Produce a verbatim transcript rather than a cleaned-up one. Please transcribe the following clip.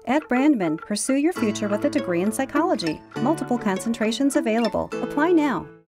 At Brandman, pursue your future with a degree in psychology. Multiple concentrations available. Apply now.